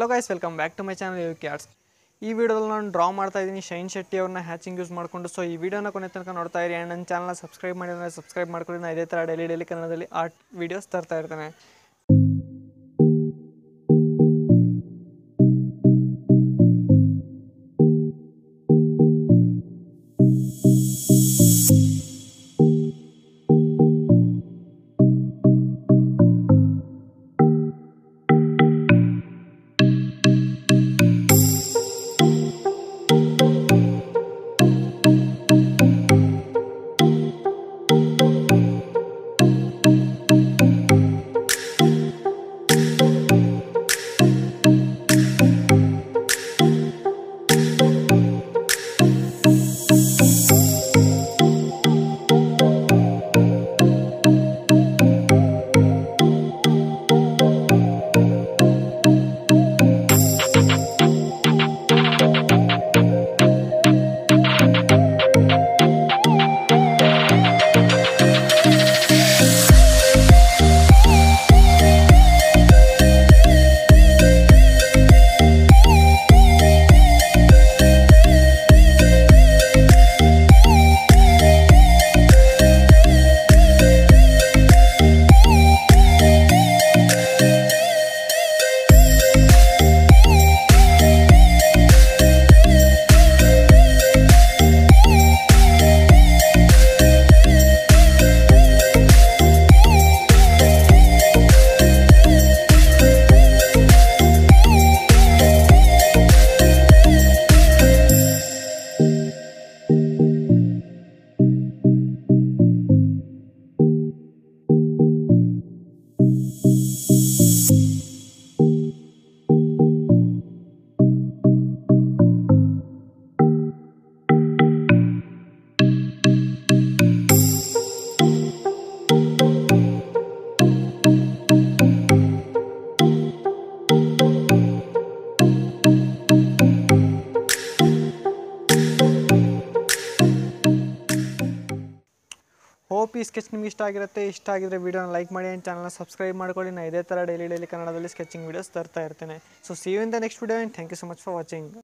Hello guys, welcome back to my channel you cats. ಈ ವಿಡಿಯೋದಲ್ಲಿ ನಾನು ಡ್ರಾ ಮಾಡ್ತಾ ಇದ್ದೀನಿ ಶೈನ್ ಶೆಟ್ಟಿ ಅವ್ರನ್ನ ಹ್ಯಾಚಿಂಗ್ ಯೂಸ್ ಮಾಡಿಕೊಂಡು. ಸೊ ಈ ವಿಡಿಯೋನ ಕೊನೆ ತನಕ ನೋಡ್ತಾ ಇರಿ. ಆ್ಯಂಡ್ ನನ್ನ ಚಾನಲ್ನ ಸಬ್ಸ್ಕ್ರೈಬ್ ಮಾಡಿದ್ರೆ ಸಬ್ಸ್ಕ್ರೈಬ್ ಮಾಡ್ಕೊಳ್ಳಿ. ನಾನು ಇದೇ ಥರ ಡೈಲಿ ಕನ್ನಡದಲ್ಲಿ ಆರ್ಟ್ ವೀಡಿಯೋಸ್ ತರ್ತಾ ಇರ್ತೇನೆ. ಹೋಪ್ ಈ ಸ್ಕೆಚ್ ನಿಮ್ಗೆ ಇಷ್ಟ ಆಗಿರುತ್ತೆ. ಇಷ್ಟ ಆಗಿದ್ರೆ ವಿಡಿಯೋನ ಲೈಕ್ ಮಾಡಿ ಆ್ಯಂಡ್ ಚಾನಲ್ನ ಸಬ್ಸ್ಕ್ರೈಬ್ ಮಾಡ್ಕೊಳ್ಳಿ. ನಾನು ಇದೇ ಥರ ಡೈಲಿ ಕನ್ನಡದಲ್ಲಿ ಸ್ಕೆಚಿಂಗ್ ವೀಡಿಯೋಸ್ ತರ್ತಾ ಇರ್ತೇನೆ. So see you in the next video and thank you so much for watching.